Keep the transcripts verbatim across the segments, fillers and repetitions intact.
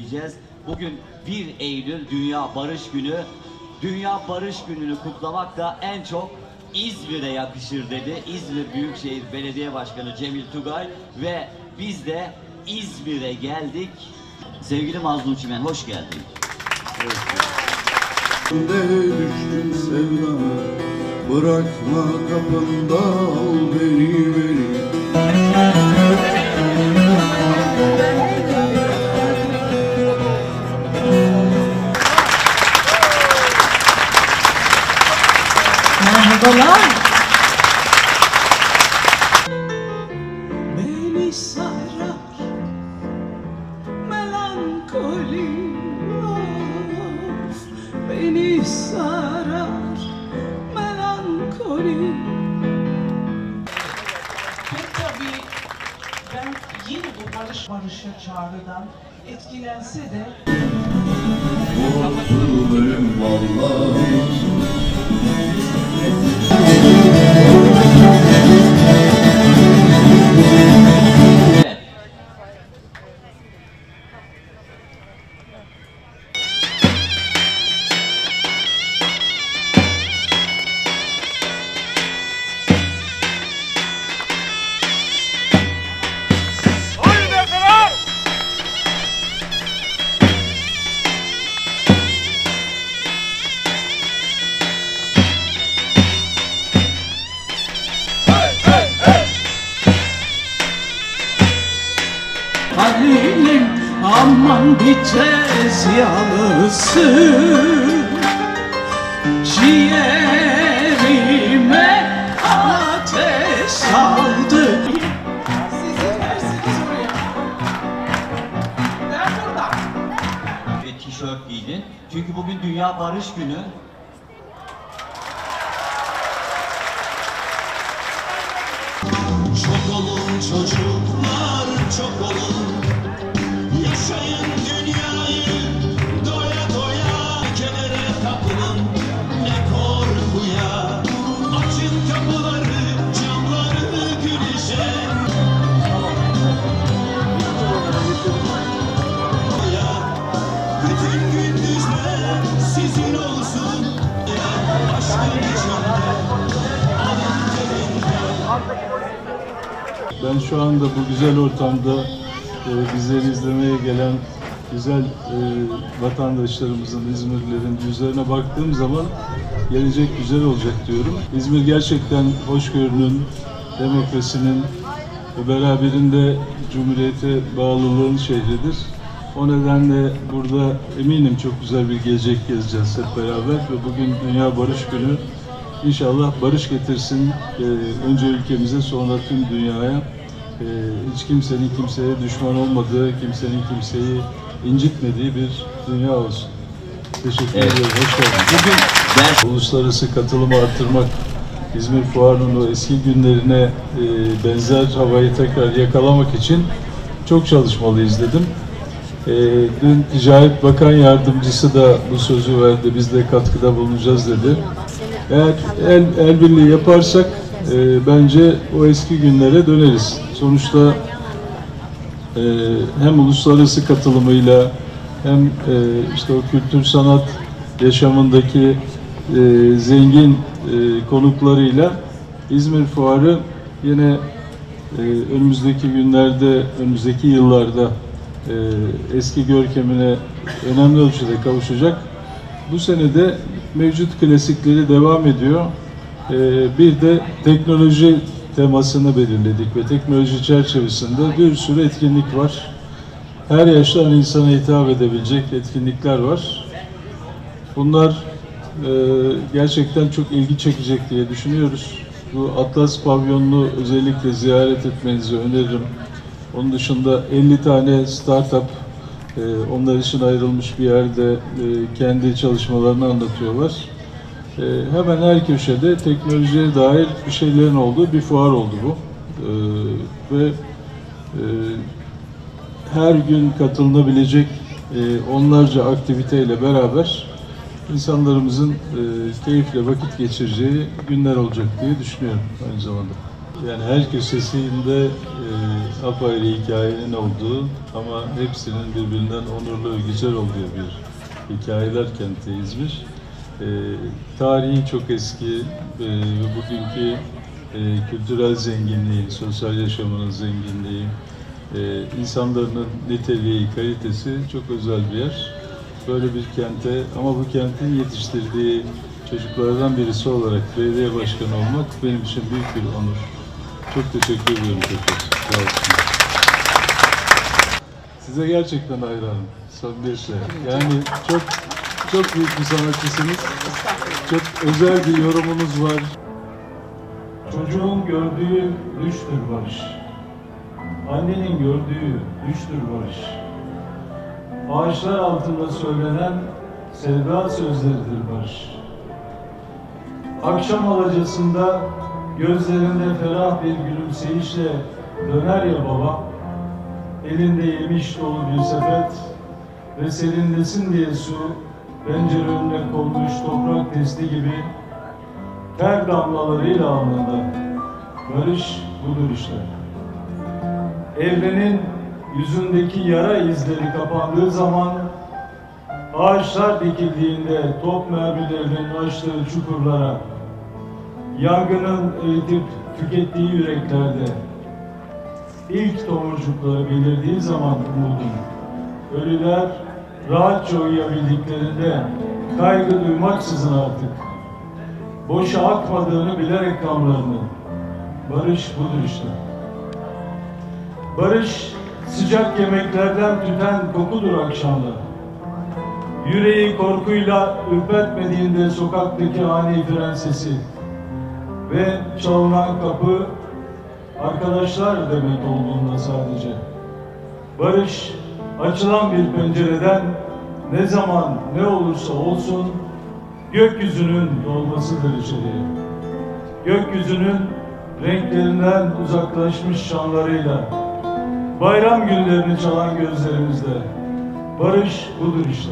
edeceğiz. Bugün bir Eylül Dünya Barış Günü. Dünya Barış Günü'nü kutlamak da en çok İzmir'e yakışır dedi İzmir Büyükşehir Belediye Başkanı Cemil Tugay ve biz de İzmir'e geldik. Sevgili Mazlum Çimen, hoş geldin. Düştüm sevdana, bırakma kapında al beni beni. Merhabalar. Beni sarar melankoli, of, beni sarar melankoli. Ve tabii ben yine bu Barış Barış'a çağrıdan etkilense de Korkuluyum vallahi. Halilim aman bitmez yalısın, ciğerime ateş aldı. siz yetersiniz buraya. Ben burada. Ve tişört giydin. Çünkü bugün Dünya Barış Günü. Çok olun çocuklar, çok olun. Yaşayın dünyayı, doya doya kedere kapılın. Ne korkuya, açın kapıları, camları güneşe. Bütün gündüzler sizin olsun. Aşkın içinde, alın terinde. Ben şu anda bu güzel ortamda e, bizleri izlemeye gelen güzel e, vatandaşlarımızın, İzmirlilerin yüzlerine baktığım zaman gelecek güzel olacak diyorum. İzmir gerçekten hoşgörünün, demokrasinin ve beraberinde Cumhuriyete bağlılığın şehridir. O nedenle burada eminim çok güzel bir gelecek gezeceğiz hep beraber ve bugün Dünya Barış Günü. İnşallah barış getirsin e, önce ülkemize sonra tüm dünyaya. E, hiç kimsenin kimseye düşman olmadığı, kimsenin kimseyi incitmediği bir dünya olsun. Teşekkür Evet. ederim. Hoş geldiniz. Bugün ders Uluslararası katılımı arttırmak, İzmir Fuarı'nın o eski günlerine e, benzer havayı tekrar yakalamak için çok çalışmalıyız dedim. E, dün Ticaret Bakan Yardımcısı da bu sözü verdi, biz de katkıda bulunacağız dedi. Eğer el, el birliği yaparsak e, bence o eski günlere döneriz. Sonuçta e, hem uluslararası katılımıyla hem e, işte o kültür sanat yaşamındaki e, zengin e, konuklarıyla İzmir Fuarı yine e, önümüzdeki günlerde, önümüzdeki yıllarda e, eski görkemine önemli ölçüde kavuşacak. Bu sene de mevcut klasikleri devam ediyor. Ee, bir de teknoloji temasını belirledik ve teknoloji çerçevesinde bir sürü etkinlik var. Her yaştan insana hitap edebilecek etkinlikler var. Bunlar e, gerçekten çok ilgi çekecek diye düşünüyoruz. Bu Atlas Pavyonunu özellikle ziyaret etmenizi öneririm. Onun dışında elli tane startup onlar için ayrılmış bir yerde kendi çalışmalarını anlatıyorlar. Hemen her köşede teknolojiye dair bir şeylerin olduğu bir fuar oldu bu. Ve her gün katılınabilecek onlarca aktiviteyle beraber insanlarımızın keyifle vakit geçireceği günler olacak diye düşünüyorum aynı zamanda. Yani her köşesinde e, apayrı hikayenin olduğu ama hepsinin birbirinden onurlu ve güzel olduğu bir hikayeler kenti İzmir. E, tarihi çok eski e, ve bugünkü e, kültürel zenginliği, sosyal yaşamının zenginliği, e, insanların niteliği, kalitesi çok özel bir yer. Böyle bir kente ama bu kentin yetiştirdiği çocuklardan birisi olarak belediye başkanı olmak benim için büyük bir onur. Çok teşekkür ediyorum tekrar. Sağ olsun. Size gerçekten hayranım. Samimiyetle. Yani çok çok büyük bir sanatçısınız. Çok özel bir yorumunuz var. Çocuğun gördüğü düştür barış. Annenin gördüğü düştür barış. Ağaçlar altında söylenen sevda sözleridir barış. Akşam alacasında gözlerinde ferah bir gülümseyişle döner ya baba, elinde yemiş dolu bir sepet ve serinlesin diye su, pencere önüne konmuş toprak testi gibi ter damlalarıyla alnında. Barış budur işte. Evrenin yüzündeki yara izleri kapandığı zaman, ağaçlar dikildiğinde top mermilerinin açtığı çukurlara, yangının eritip tükettiği yüreklerde, ilk tomurcukları belirdiği zaman umudun, ölüler rahatça uyuyabildiklerinde kaygı duymaksızın artık, boşa akmadığını bilerek kanlarını, barış budur işte. Barış, sıcak yemeklerden tüten kokudur akşamda. Yüreği korkuyla ürpertmediğinde sokaktaki ani fren sesi ve çalınan kapı arkadaşlar demek olduğunda sadece. Barış, açılan bir pencereden ne zaman ne olursa olsun gökyüzünün dolmasıdır içeriye. Gökyüzünün renklerinden uzaklaşmış şanlarıyla bayram günlerini çalan gözlerimizde. Barış budur işte.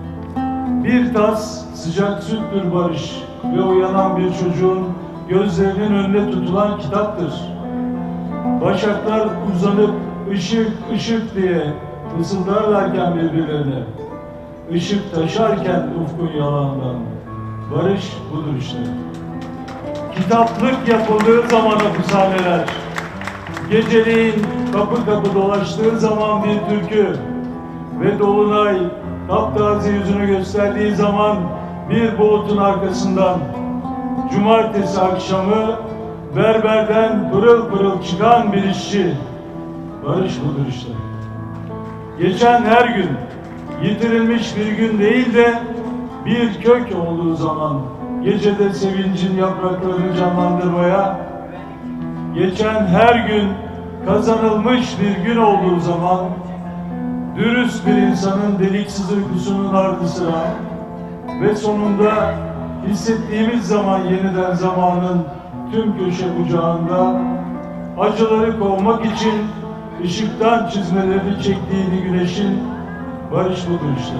Bir tas sıcak süttür barış ve uyanan bir çocuğun gözlerinin önüne tutulan kitaptır. Başaklar uzanıp ışık ışık diye fısıldarlarken birbirlerine, ışık taşarken ufkun yalandan. Barış budur işte. Kitaplık yapıldığı zaman hapishaneler, geceliğin kapı kapı dolaştığı zaman bir türkü ve dolunay taptaze yüzünü gösterdiği zaman bir bulutun arkasından cumartesi akşamı berberden pırıl pırıl çıkan bir işçi. Barış budur işte. Geçen her gün yitirilmiş bir gün değil de bir kök olduğu zaman gecede sevincin yapraklarını canlandırmaya, geçen her gün kazanılmış bir gün olduğu zaman dürüst bir insanın deliksiz uykusunun ardı sıra ve sonunda hissettiğimiz zaman yeniden zamanın tüm köşe bucağında acıları kovmak için ışıktan çizmelerini çektiğini güneşin, barış budur işte.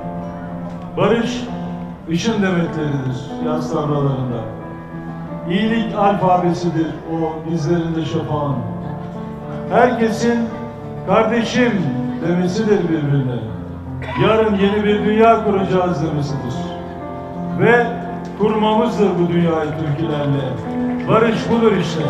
Barış, ışın demetleridir yaz tarlalarında. İyilik alfabesidir o dizlerinde şafağın. Herkesin kardeşim demesidir birbirine. Yarın yeni bir dünya kuracağız demesidir. Ve kurmamızdır bu dünyayı türkülerle. Barış budur işte.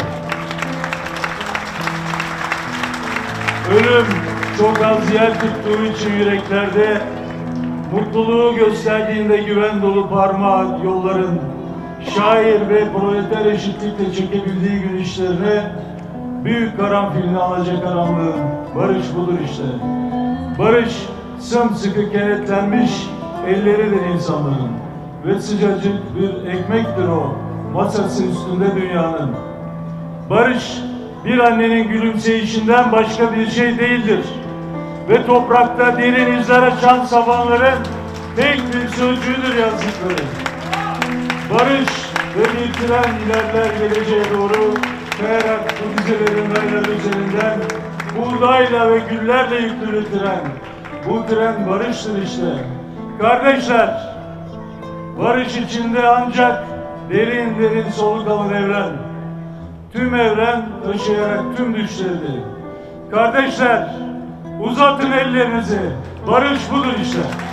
Ölüm çok az yer tuttuğu için yüreklerde, mutluluğu gösterdiğinde güven dolu parmağı yolların, şair ve proleter eşitlikle çekebildiği gün işlerine, büyük karanfilini alacak karanlığın, barış budur işte. Barış, sımsıkı kenetlenmiş elleridir insanların ve sıcacık bir ekmektir o, masası üstünde dünyanın. Barış, bir annenin gülümseyişinden başka bir şey değildir. Ve toprakta derin izler açan sabanların tek bir sözcüğüdür yazdıkları. Barış ve bir tren ilerler geleceğe doğru, kayarak bu dizelerin rayları üzerinden, buğdayla ve güllerle yüklü tren. Bu tren barıştır işte. Kardeşler, barış içinde ancak derin derin soluk alın evren. tüm evren taşıyarak tüm düşleri. Kardeşler, uzatın ellerinizi. Barış budur işte.